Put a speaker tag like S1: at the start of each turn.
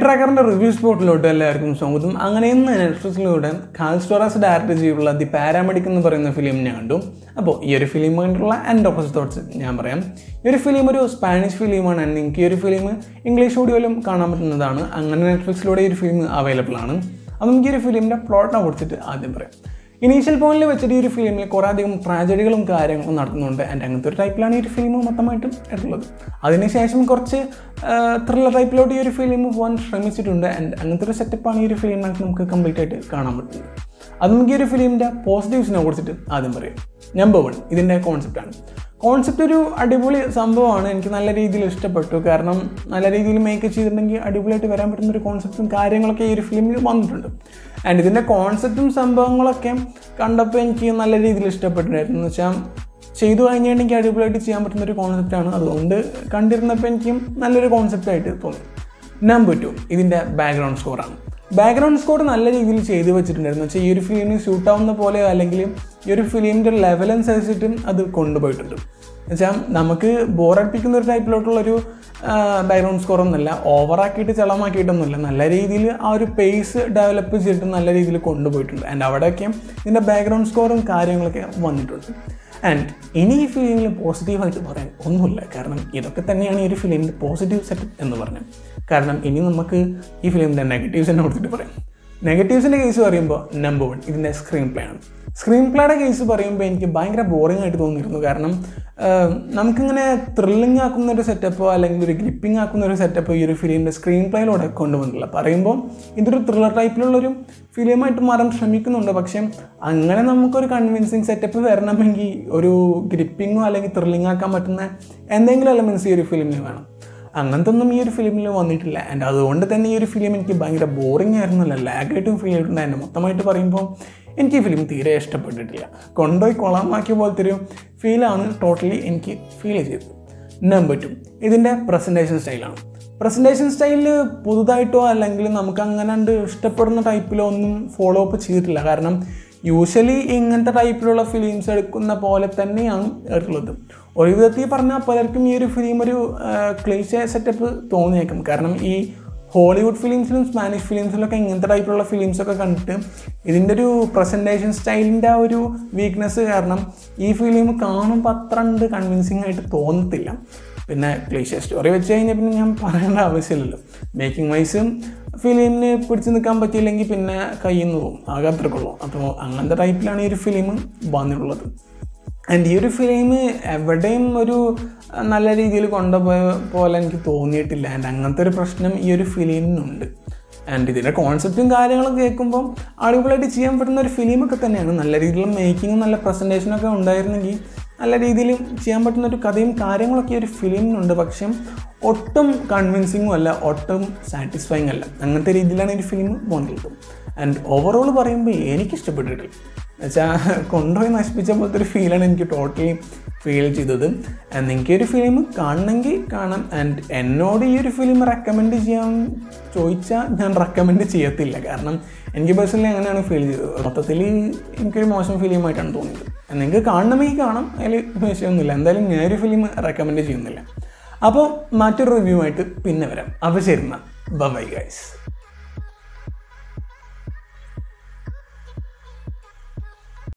S1: ട്രാക്കറിൻ്റെ review സ്പോട്ടിലോട്ട് എല്ലാവർക്കും സ്വാഗതം. അങ്ങനെ ഇന്ന് നെറ്റ്ഫ്ലിക്സിലൂടെ കാൽസ്റ്റോറാസ് ഡയറക്റ്റ് ചെയ്തിട്ടുള്ള ദി പാരാമെഡിക് എന്ന് പറയുന്ന ഫിലിം ഞാൻ കണ്ടു. അപ്പോൾ ഈ ഒരു ഫിലിം കണ്ടിട്ടുള്ള എൻ്റെ ഓപ്പോസിറ്റ് തോട്ട്സ് ഞാൻ പറയാം. ഈ ഒരു ഫിലിം ഒരു സ്പാനിഷ് ഫിലിമാണ്. നിങ്ങൾക്ക് ഈ ഒരു ഫിലിം ഇംഗ്ലീഷ് ഓഡിയോയിലും കാണാൻ പറ്റുന്നതാണ്. അങ്ങനെ നെറ്റ്ഫ്ലിക്സിലൂടെ ഈ ഒരു ഫിലിം അവൈലബിൾ ആണ്. അപ്പോൾ നമുക്ക് ഈ ഒരു ഫിലിമിൻ്റെ പ്ലോട്ടിനെ കുറിച്ചിട്ട് ആദ്യം പറയാം. ഇനീഷ്യൽ പോയിന്റിൽ വെച്ചിട്ട് ഈ ഒരു ഫിലിമിൽ കുറേ അധികം ട്രാജഡികളും കാര്യങ്ങളും നടക്കുന്നുണ്ട്. ആൻഡ് അങ്ങനത്തെ ഒരു ടൈപ്പിലാണ് ഈ ഒരു ഫിലിം മൊത്തമായിട്ടും എടുത്തുള്ളത്. അതിനുശേഷം കുറച്ച് ത്രില്ലർ ടൈപ്പിലോട്ട് ഈ ഒരു ഫിലിം പോകാൻ ശ്രമിച്ചിട്ടുണ്ട്. ആൻഡ് അങ്ങനത്തെ ഒരു സെറ്റപ്പാണ് ഈ ഒരു ഫിലിമിനകത്ത് നമുക്ക് കംപ്ലീറ്റ് ആയിട്ട് കാണാൻ പറ്റുന്നത്. അത് നമുക്ക് ഈ ഒരു ഫിലിമിൻ്റെ പോസിറ്റീവ്സിനെ കുറിച്ചിട്ട് ആദ്യം പറയാം. നമ്പർ 1 ഇതിൻ്റെ കോൺസെപ്റ്റാണ്. കോൺസെപ്റ്റ് ഒരു അടിപൊളി സംഭവമാണ്. എനിക്ക് നല്ല രീതിയിൽ ഇഷ്ടപ്പെട്ടു. കാരണം നല്ല രീതിയിൽ മേക്ക് ചെയ്തിട്ടുണ്ടെങ്കിൽ അടിപൊളിയായിട്ട് വരാൻ പറ്റുന്നൊരു കോൺസെപ്റ്റും കാര്യങ്ങളൊക്കെ ഈ ഒരു ഫിലിമിൽ വന്നിട്ടുണ്ട്. ആൻഡ് ഇതിൻ്റെ കോൺസെപ്റ്റും സംഭവങ്ങളൊക്കെ കണ്ടപ്പോൾ എനിക്ക് നല്ല രീതിയിൽ ഇഷ്ടപ്പെട്ടിട്ടുണ്ടായിരുന്നു. എന്ന് വെച്ചാൽ ചെയ്തു കഴിഞ്ഞിട്ടുണ്ടെങ്കിൽ അടിപൊളിയായിട്ട് ചെയ്യാൻ പറ്റുന്നൊരു കോൺസെപ്റ്റാണ്. അതുകൊണ്ട് കണ്ടിരുന്നപ്പോൾ എനിക്കും നല്ലൊരു കോൺസെപ്റ്റായിട്ട് തോന്നി. നമ്പർ 2 ഇതിൻ്റെ ബാക്ക്ഗ്രൗണ്ട് സ്കോറാണ്. ബാക്ക്ഗ്രൗണ്ട് സ്കോർ നല്ല രീതിയിൽ ചെയ്തു വെച്ചിട്ടുണ്ടായിരുന്നു. വെച്ചാൽ ഈ ഒരു ഫിലിമിന് ഷൂട്ടാവുന്ന പോലെ അല്ലെങ്കിൽ ഈ ഒരു ഫിലിമിൻ്റെ ലെവൽ അനുസരിച്ചിട്ടും അത് കൊണ്ടുപോയിട്ടുണ്ട്. എന്നുവെച്ചാൽ നമുക്ക് ബോറടിപ്പിക്കുന്ന ഒരു ടൈപ്പിലോട്ടുള്ളൊരു ബാക്ക്ഗ്രൗണ്ട് സ്കോറൊന്നുമല്ല, ഓവറാക്കിയിട്ട് ചളമാക്കിയിട്ടൊന്നുമില്ല. നല്ല രീതിയിൽ ആ ഒരു പേസ് ഡെവലപ്പ് ചെയ്തിട്ട് നല്ല രീതിയിൽ കൊണ്ടുപോയിട്ടുണ്ട്. ആൻഡ് അവിടെയൊക്കെ ഇതിൻ്റെ ബാക്ക്ഗ്രൗണ്ട് സ്കോറും കാര്യങ്ങളൊക്കെ വന്നിട്ടുണ്ട്. ആൻഡ് ഇനി ഈ ഫിലിമിൽ പോസിറ്റീവായിട്ട് പറയാൻ ഒന്നുമില്ല. കാരണം ഇതൊക്കെ തന്നെയാണ് ഈ ഒരു ഫിലിമിൻ്റെ പോസിറ്റീവ് സെറ്റ് എന്ന് പറഞ്ഞത്. കാരണം ഇനി നമുക്ക് ഈ ഫിലിമിൻ്റെ നെഗറ്റീവ്സിനെ കൊടുത്തിട്ട് പറയാം. നെഗറ്റീവ്സിൻ്റെ കേസ് പറയുമ്പോൾ നമ്പർ 1 ഇതിൻ്റെ സ്ക്രീൻ പ്ലേ ആണ്. സ്ക്രീൻ പ്ലേയുടെ കേസ് പറയുമ്പോൾ എനിക്ക് ഭയങ്കര ബോറിംഗ് ആയിട്ട് തോന്നിയിരുന്നു. കാരണം നമുക്കിങ്ങനെ ത്രില്ലിംഗ് ആക്കുന്ന ഒരു സെറ്റപ്പോ അല്ലെങ്കിൽ ഒരു ഗ്രിപ്പിംഗ് ആക്കുന്ന ഒരു സെറ്റപ്പോ ഈ ഒരു ഫിലിമിൻ്റെ സ്ക്രീൻ പ്ലേയിലൂടെ കൊണ്ടുവന്നിട്ടില്ല. പറയുമ്പോൾ ഇതൊരു ത്രില്ലർ ടൈപ്പിലുള്ളൊരു ഫിലിമായിട്ട് മാറാൻ ശ്രമിക്കുന്നുണ്ട്. പക്ഷേ അങ്ങനെ നമുക്കൊരു കൺവിൻസിങ് സെറ്റപ്പ് വരണമെങ്കിൽ ഒരു ഗ്രിപ്പിങ്ങോ അല്ലെങ്കിൽ ത്രില്ലിംഗ് ആക്കാൻ പറ്റുന്ന എന്തെങ്കിലും എലമെൻറ്റ്സ് ഈ ഒരു ഫിലിമിൽ വേണം. അങ്ങനത്തെ ഒന്നും ഈ ഒരു ഫിലിമിൽ വന്നിട്ടില്ല. ആൻഡ് അതുകൊണ്ട് തന്നെ ഈ ഒരു ഫിലിം എനിക്ക് ഭയങ്കര ബോറിംഗ് ആയിരുന്നില്ല, ലാഗായിട്ടും ഫീൽ ചെയ്തിട്ടുണ്ടായിരുന്നു. മൊത്തമായിട്ട് പറയുമ്പോൾ എനിക്ക് ഈ ഫിലിം തീരെ ഇഷ്ടപ്പെട്ടിട്ടില്ല. കൊണ്ടുപോയി കൊളമാക്കിയ പോലത്തെ ഒരു ഫീലാണ് ടോട്ടലി എനിക്ക് ഫീൽ ചെയ്തത്. നമ്പർ 2 ഇതിൻ്റെ പ്രസൻറ്റേഷൻ സ്റ്റൈലാണ്. പ്രസൻറ്റേഷൻ സ്റ്റൈലിൽ പുതുതായിട്ടോ അല്ലെങ്കിൽ നമുക്ക് അങ്ങനെ ഇഷ്ടപ്പെടുന്ന ടൈപ്പിലോ ഒന്നും ഫോളോ അപ്പ് ചെയ്തിട്ടില്ല. കാരണം യൂഷ്വലി ഇങ്ങനത്തെ ടൈപ്പിലുള്ള ഫിലിംസ് എടുക്കുന്ന പോലെ തന്നെയാണ് ഉള്ളത്. ഒരു വിധത്തിൽ പറഞ്ഞാൽ പലർക്കും ഈ ഒരു ഫിലിം ഒരു ക്ലീഷേ സെറ്റപ്പ് തോന്നിയേക്കും. കാരണം ഈ ഹോളിവുഡ് ഫിലിംസിലും സ്പാനിഷ് ഫിലിംസിലൊക്കെ ഇങ്ങനത്തെ ടൈപ്പിലുള്ള ഫിലിംസൊക്കെ കണ്ടിട്ട് ഇതിൻ്റെ ഒരു പ്രസൻറ്റേഷൻ സ്റ്റൈലിൻ്റെ ആ ഒരു വീക്ക്നെസ് കാരണം ഈ ഫിലിം കാണുമ്പോൾ അത്ര കൺവിൻസിങ് ആയിട്ട് തോന്നത്തില്ല. പിന്നെ ക്ലീഷേ സ്റ്റോറി വെച്ച് കഴിഞ്ഞാൽ പിന്നെ ഞാൻ പറയേണ്ട ആവശ്യമില്ലല്ലോ. മേക്കിംഗ് വൈസും ഫിലിമിന് പിടിച്ച് നിൽക്കാൻ പറ്റിയില്ലെങ്കിൽ പിന്നെ കയ്യിൽ നിന്ന് പോകും, ആകെ അത്രക്കുള്ളൂ. അപ്പോൾ അങ്ങനത്തെ ടൈപ്പിലാണ് ഈ ഒരു ഫിലിം വന്നിട്ടുള്ളത്. ആൻഡ് ഈ ഒരു ഫിലിം എവിടെയും ഒരു നല്ല രീതിയിൽ കൊണ്ടുപോയ പോലെ എനിക്ക് തോന്നിയിട്ടില്ല. ആൻഡ് അങ്ങനത്തെ ഒരു പ്രശ്നം ഈ ഒരു ഫിലിമിനുണ്ട്. ആൻഡ് ഇതിൻ്റെ കോൺസെപ്റ്റും കാര്യങ്ങളും കേൾക്കുമ്പോൾ അടിപൊളിയായിട്ട് ചെയ്യാൻ പറ്റുന്ന ഒരു ഫിലിമൊക്കെ തന്നെയാണ്. നല്ല രീതിയിലുള്ള മേക്കിങ്ങും നല്ല പ്രസൻറ്റേഷനൊക്കെ ഉണ്ടായിരുന്നെങ്കിൽ നല്ല രീതിയിൽ ചെയ്യാൻ പറ്റുന്ന ഒരു കഥയും കാര്യങ്ങളൊക്കെ ഒരു ഫിലിമിനുണ്ട്. പക്ഷേ ഒട്ടും കൺവിൻസിങ്ങും അല്ല, ഒട്ടും സാറ്റിസ്ഫൈങ് അല്ല. അങ്ങനത്തെ രീതിയിലാണ് ഈ ഫിലിം വന്നിട്ടുള്ളത്. ആൻഡ് ഓവറോൾ പറയുമ്പോൾ എനിക്കിഷ്ടപ്പെട്ടിട്ടില്ല. എന്നുവെച്ചാൽ കൊണ്ടുപോയി നശിപ്പിച്ച പോലത്തെ ഒരു ഫീലാണ് എനിക്ക് ടോട്ടലി ഫീൽ ചെയ്തത്. ആൻഡ് നിങ്ങൾക്ക് ഈ ഒരു ഫിലിം കാണണമെങ്കിൽ കാണാം. ആൻഡ് എന്നോട് ഈ ഒരു ഫിലിം റെക്കമെൻഡ് ചെയ്യാൻ ചോദിച്ചാൽ ഞാൻ റെക്കമെൻഡ് ചെയ്യത്തില്ല. കാരണം എനിക്ക് പേഴ്സണലി അങ്ങനെയാണ് ഫീൽ ചെയ്തത്. മൊത്തത്തിൽ എനിക്കൊരു മോശം ഫിലിമായിട്ടാണ് തോന്നിയത്. നിങ്ങൾക്ക് കാണണമെങ്കിൽ കാണാം, അതിൽ വിഷയമൊന്നുമില്ല. എന്തായാലും ഞാനൊരു ഫിലിം റെക്കമെൻഡ് ചെയ്യുന്നില്ല. അപ്പോൾ മറ്റൊരു റിവ്യൂ ആയിട്ട് പിന്നെ വരാം. അപ്പോൾ ശരി, ബൈ ഗൈസ്.